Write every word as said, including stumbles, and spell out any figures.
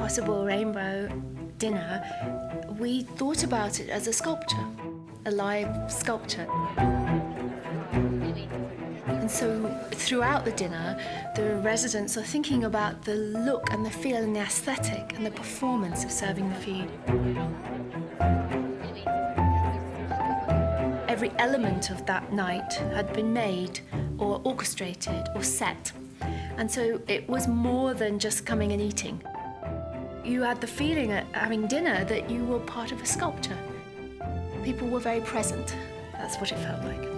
possible rainbow dinner, we thought about it as a sculpture, a live sculpture. And so throughout the dinner, the residents are thinking about the look and the feel and the aesthetic and the performance of serving the food. Every element of that night had been made or orchestrated or set. And so it was more than just coming and eating. You had the feeling at having dinner that you were part of a sculpture. People were very present. That's what it felt like.